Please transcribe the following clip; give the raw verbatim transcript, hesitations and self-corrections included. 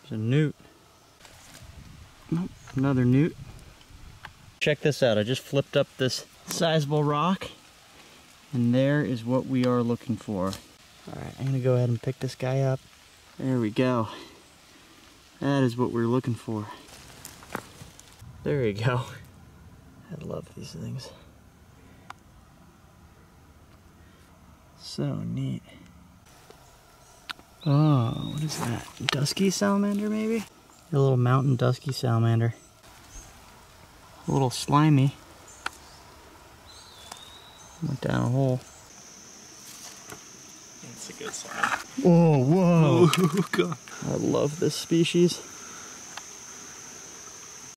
There's a newt. Nope, another newt. Check this out, I just flipped up this sizable rock, and there is what we are looking for. Alright, I'm gonna go ahead and pick this guy up. There we go. That is what we're looking for. There you go. I love these things. So neat. Oh, what is that? Dusky salamander, maybe? A little mountain dusky salamander. A little slimy. Went down a hole. That's a good sign. Oh, whoa! Oh, God. I love this species.